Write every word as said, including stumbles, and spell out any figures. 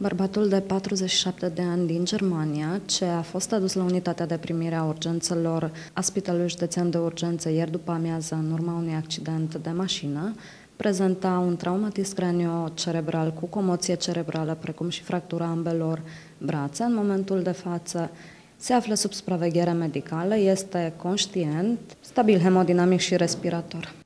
Bărbatul de patruzeci și șapte de ani din Germania, ce a fost adus la unitatea de primire a urgențelor a Spitalului Județean de Urgență ieri după amiază în urma unui accident de mașină, prezenta un traumatism cranio-cerebral cu comoție cerebrală, precum și fractura ambelor brațe. În momentul de față se află sub supraveghere medicală, este conștient, stabil hemodinamic și respirator.